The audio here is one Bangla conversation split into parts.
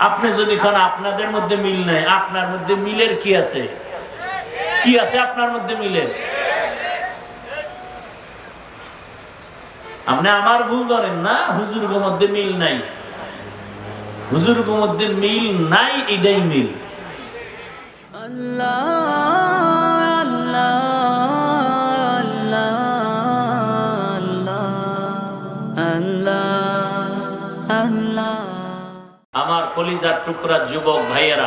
আপনি যদি কোন আপনাদের মধ্যে মিল নাই, আপনার মধ্যে মিলের কি আছে? কি আছে আপনার মধ্যে মিলের? আপনি আমার ভুল ধরেন না, হুজুরগো মধ্যে মিল নাই। হুজুরগো মধ্যে মিল নাই, এটাই মিল। আমার কলিজার টুকরা যুবক ভাইয়েরা,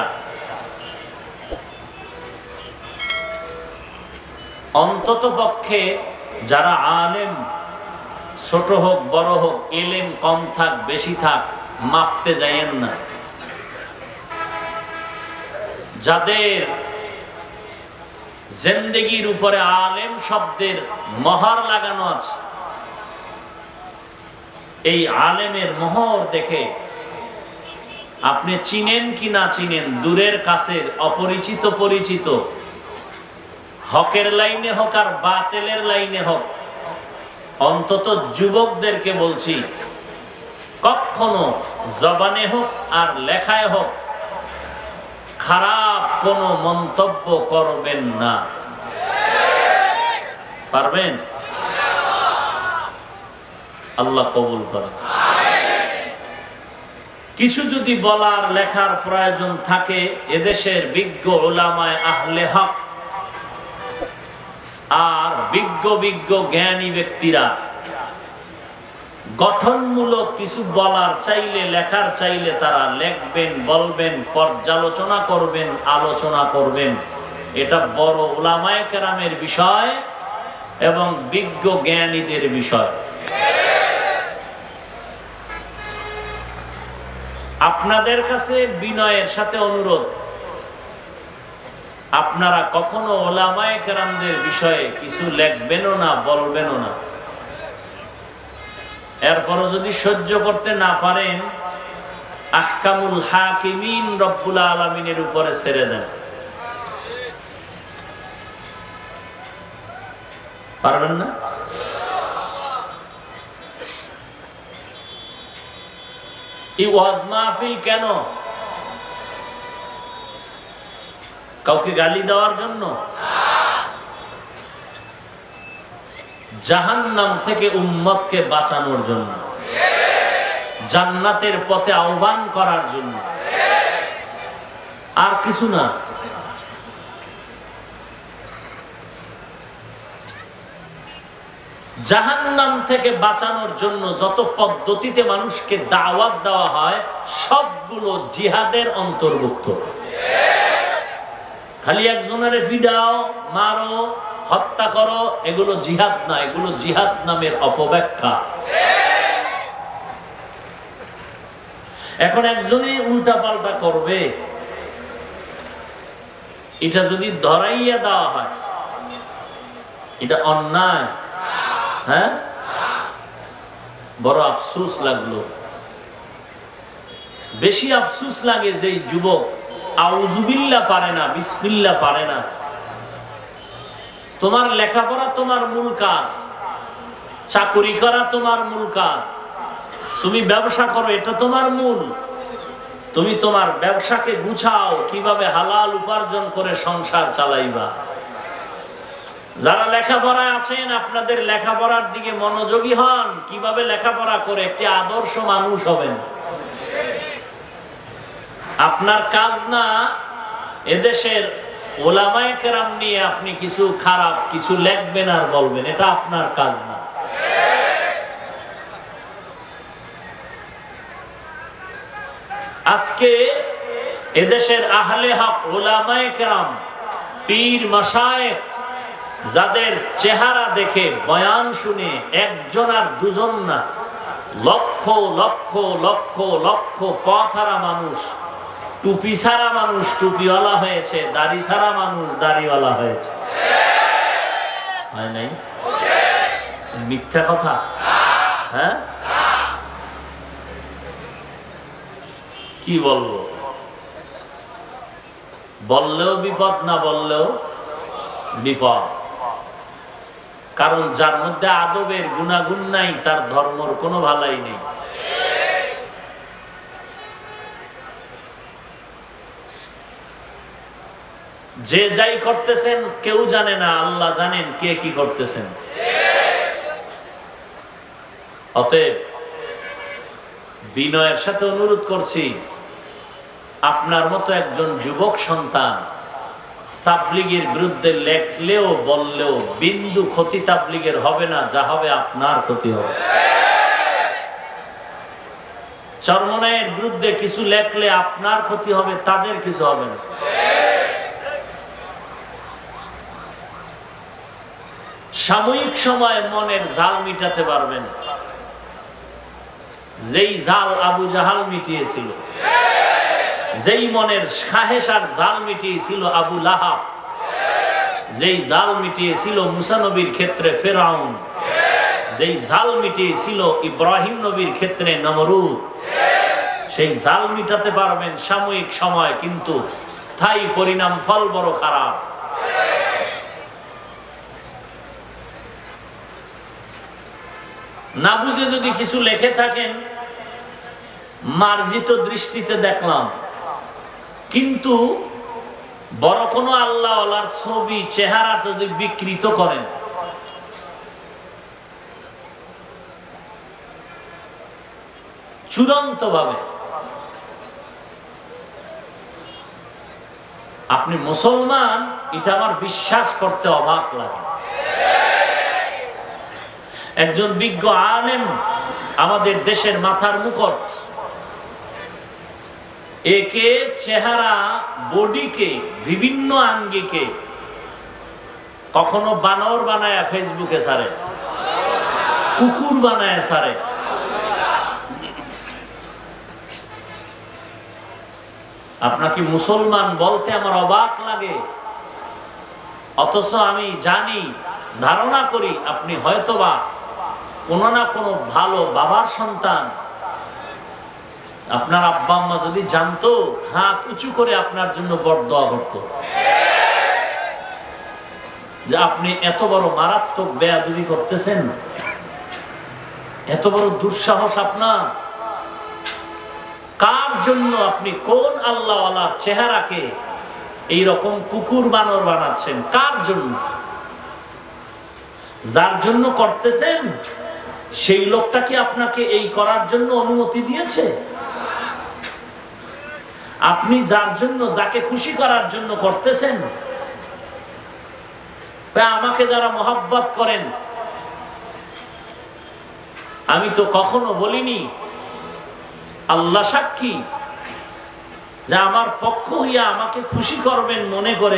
অন্তত পক্ষে যারা আলেম, ছোট হোক বড় হোক, এলেম কম থাক বেশি থাক, মাপতে যাইয়েন না। যাদের জিন্দেগির উপরে আলেম শব্দের মোহর লাগানো আছে, এই আলেমের মোহর দেখে আপনি চিনেন কি না চিনেন, দূরের কাছের, অপরিচিত পরিচিত, হকের লাইনে হোক আর বাতিলের লাইনে হোক, অন্তত যুবকদেরকে বলছি, কখনো জবানে হোক আর লেখায় হোক খারাপ কোনো মন্তব্য করবেন না। পারবেন? আল্লাহ কবুল করেন। কিছু যদি বলার লেখার প্রয়োজন থাকে, এদেশের বিজ্ঞ উলামায়ে আহলে হক আর বিজ্ঞ জ্ঞানী ব্যক্তিরা গঠনমূলক কিছু বলার চাইলে, লেখার চাইলে তারা লেখবেন, বলবেন, পর্যালোচনা করবেন, আলোচনা করবেন। এটা বড় উলামায়ে কেরামের বিষয় এবং বিজ্ঞ জ্ঞানীদের বিষয়। আপনাদের কাছে বিনয়ের সাথে অনুরোধ, আপনারা কখনো উলামায়ে কেরামদের বিষয়ে কিছু লেখবেনও না, বলবেনও না। এরপরও যদি সহ্য করতে না পারেন, আহকামুল হাকিমিন রব্বুল আলামিনের উপরে ছেড়ে দেন। পারবেন না? এই ওয়াজ মাহফিল কেন? কাউকে গালি দেওয়ার জন্য? জাহান্নাম থেকে উম্মতকে বাঁচানোর জন্য, জান্নাতের পথে আহ্বান করার জন্য, আর কিছু না। জাহান্নাম থেকে বাঁচানোর জন্য যত পদ্ধতিতে মানুষকে দাওয়াত দেওয়া হয়, সবগুলো জিহাদের অন্তর্ভুক্ত। খালি একজনের ফিডাও, মারো, হত্যা করো, এগুলো জিহাদ না, এগুলো জিহাদ নামের অপব্যাখ্যা। এখন একজনই উল্টা পাল্টা করবে, এটা যদি ধরাইয়া দেওয়া হয়, এটা অন্যায়। হ্যাঁ, বড় আফসোস লাগলো। বেশি আফসোস লাগে যে যুবক আউযুবিল্লাহ পারে না, বিসমিল্লাহ পারে না। তোমার লেখাপড়া তোমার মূল কাজ, চাকরি করা তোমার মূল কাজ, তুমি ব্যবসা করো, এটা তোমার মূল। তুমি তোমার ব্যবসাকে গুছাও, কিভাবে হালাল উপার্জন করে সংসার চালাইবা। যারা লেখাপড়ায় আছেন, আপনাদের লেখাপড়ার দিকে মনোযোগী হন, কিভাবে লেখাপড়া করে একটি আদর্শ মানুষ হবেন। আপনার কাজ না এদেশের উলামায়ে কেরাম নিয়ে আপনি কিছু খারাপ কিছু লেখবেন আর বলবেন, এটা আপনার কাজ না। আজকে এদেশের আহলে হক উলামায়ে কেরাম, পীর মাশায়েখ, যাদের চেহারা দেখে বয়ান শুনে একজন আর দুজন না, লক্ষ লক্ষ লক্ষ লক্ষ পথহারা মানুষ, টুপি ছাড়া মানুষ টুপিওয়ালা হয়েছে, দাড়ি ছাড়া মানুষ দাড়িওয়ালা হয়েছে। হয় নাই? মিথ্যা কথা? হ্যাঁ, কি বলবো? বললেও বিপদ, না বললেও বিপদ। কারণ যার মধ্যে আদবের গুণাগুণ নাই, তার ধর্মর কোনো ভালাই নেই। যে যাই করতেছেন কেউ জানে না, আল্লাহ জানেন কে কি করতেছেন। অতএব বিনয়ের সাথে অনুরোধ করছি, আপনার মতো একজন যুবক সন্তান তাবলীগের বিরুদ্ধে লেখলেও বললেও বিন্দু ক্ষতি তাবলীগের হবে না, যা হবে আপনার ক্ষতি হবে। চরমনায়ের বিরুদ্ধে কিছু লেখলে আপনার ক্ষতি হবে, তাদের কিছু হবে না। সাময়িক সময় মনের জাল মিটাতে পারবেন, যেই জাল আবু জাহাল মিটিয়েছিল, যেই মনের খাহেশার জাল মিটিয়েছিল আবু লাহাব, যেই জাল মিটিয়েছিল মুসা নবীর ক্ষেত্রে ফেরাউন, যেই জাল মিটিয়েছিল ইব্রাহিম নবীর ক্ষেত্রে নমরুদ, সেই জাল মিটাতে পারবেন সাময়িক সময়, কিন্তু স্থায়ী পরিণাম ফল বড় খারাপ। না বুঝে যদি কিছু লেখে থাকেন, মার্জিত দৃষ্টিতে দেখলাম, কিন্তু বড় কোনো আল্লাহওয়ালার ছবি চেহারা যদি বিকৃত করেন, চূড়ান্ত ভাবে, আপনি মুসলমান এটা আমার বিশ্বাস করতে অবাক লাগে। একজন বিজ্ঞ আলেম, আমাদের দেশের মাথার মুকুট, একে চেহারা বডিকে বিভিন্ন আঙ্গিকে কখনো বানর বানায় ফেসবুকে ছাড়ে, কুকুর বানায় ছাড়ে। আপনাকে মুসলমান বলতে আমার অবাক লাগে, অথচ আমি জানি, ধারণা করি আপনি হয়তোবা কোনো না কোনো ভালো বাবার সন্তান। আপনার আব্বা আম্মা যদি জানতো, হাত উঁচু করে আপনার জন্য বরদোয়া করতো যে আপনি এত বড় মারাত্মক বেয়াদবি করতেছেন, এত বড় দুঃসাহস আপনার। কার জন্য আপনি কোন আল্লাহওয়ালার চেহারাকে এইরকম কুকুর বানর বানাচ্ছেন? কার জন্য? যার জন্য করতেছেন সেই লোকটা কি আপনাকে এই করার জন্য অনুমতি দিয়েছে? আপনি যার জন্য, যাকে খুশি করার জন্য করতেছেন, আমাকে যারা মহব্বত করেন, আমি তো কখনো বলিনি, আল্লাহ সাক্ষী, যে আমার পক্ষ হইয়া আমাকে খুশি করবেন মনে করে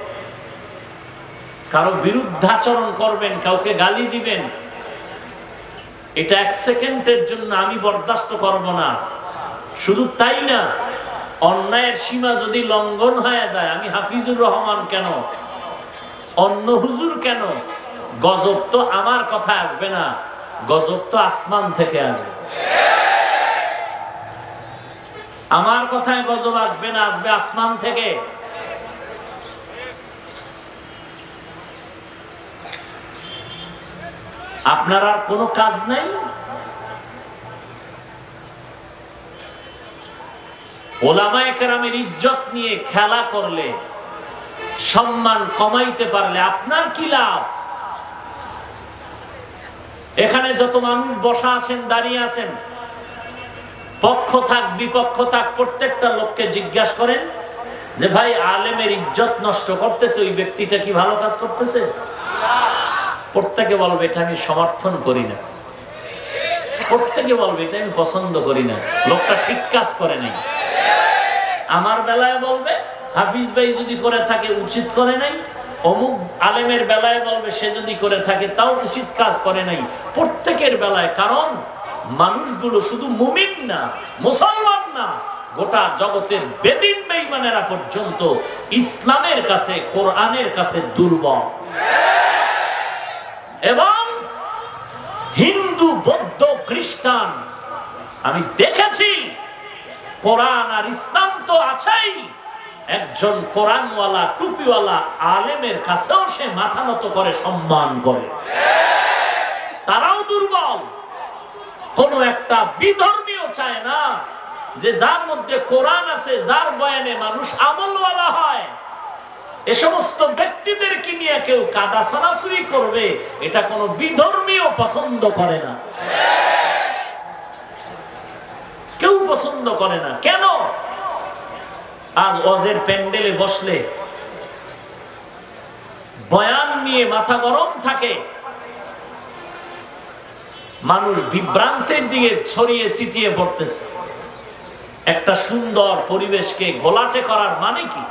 কারো বিরুদ্ধাচরণ করবেন, কাউকে গালি দিবেন, এটা এক সেকেন্ডের জন্য আমি বরদাস্ত করব না। শুধু তাই না, অন্যায়ের সীমা যদি লঙ্ঘন হয়ে যায়, আমি হাফিজুর রহমান কেন, অন্য হুজুর কেন, গজব তো আমার কথা আসবে না, গজব তো আসমান থেকে আসবে। আমার কথায় গজব আসবে না, আসবে আসমান থেকে। আপনার আর কোনো কাজ নাই? ওলামায়ে কেরামের ইজ্জত নিয়ে খেলা করলে, সম্মান কমাইতে পারলে আপনার কি লাভ? এখানে যত মানুষ বসা আছেন, দাঁড়িয়ে আছেন, পক্ষ থাক বিপক্ষ থাক, প্রত্যেকটা লোককে জিজ্ঞাসা করেন যে ভাই, আলেমের ইজ্জত নষ্ট করতেছে ওই ব্যক্তিটা কি ভালো কাজ করতেছে? প্রত্যেকে বলবে এটা আমি সমর্থন করি না, প্রত্যেকে বলবে এটা আমি পছন্দ করি না, লোকটা ঠিক কাজ করে নাই। আমার বেলায় বলবে হাফিজ ভাই যদি করে থাকে উচিত করে নাই, অমুক আলেমের বেলায় বলবে সে যদি করে থাকে তাও উচিত কাজ করে নাই। প্রত্যেকের বেলায়, কারণ মানুষগুলো শুধু মুমিন না, মুসলমান না, গোটা জগতের বেদিন বেঈমানেরা পর্যন্ত ইসলামের কাছে, কোরআনের কাছে দুর্বল। এবং হিন্দু, বৌদ্ধ, খ্রিস্টান, আমি দেখেছি, কোরআন আর ইসলাম তো আছেই, একজন কোরআনওয়ালা টুপিওয়ালা আলেমের কাছেও সে মাথা নত করে, সম্মান করে। তারাও দুর্বল। কোন একটা বিধর্মীয় চায় না যে যার মধ্যে কোরআন আছে, যার বয়ানে মানুষ আমলওয়ালা হয়, এ সমস্ত ব্যক্তিদেরকে নিয়ে কেউ কাদা ছড়াছড়ি করবে, এটা কোনো বিধর্মীয় পছন্দ করে না, কেউ পছন্দ করে না। কেন? আজ ওয়াজের প্যান্ডেলে বসলে বয়ান নিয়ে মাথা গরম থাকে, মানুষ বিভ্রান্তের দিকে ছড়িয়ে ছিটিয়ে পড়তেছে। একটা সুন্দর পরিবেশকে ঘোলাটে করার মানে কি?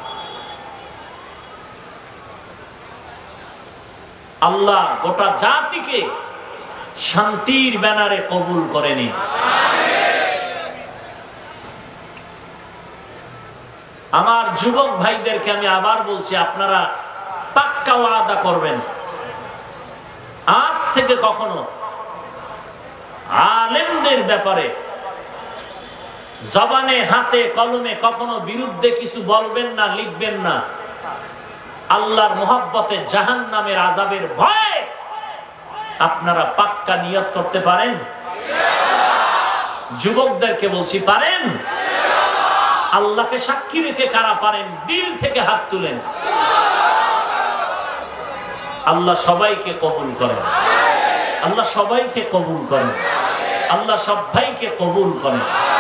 আল্লাহ গোটা জাতিকে শান্তির ব্যানারে কবুল করেনি। আমার যুবক ভাইদেরকে আমি আবার বলছি, আপনারা পাক্কা ওয়াদা করবেন, আজ থেকে কখনো আলেমদের ব্যাপারে জবানে হাতে কলমে কখনো বিরুদ্ধে কিছু বলবেন না, লিখবেন না। আল্লাহর মোহাব্বতে জাহান্নামের আযাবের ভয়ে আপনারা পাক্কা নিয়ত করতে পারেন? যুবকদেরকে বলছি, পারেন? আল্লাহকে সাক্ষী রেখে কারা পারেন? দিল থেকে হাত তুলেন। আল্লাহ সবাইকে কবুল করেন, আল্লাহ সবাইকে কবুল করেন, আল্লাহ সব ভাইকে কবুল করেন।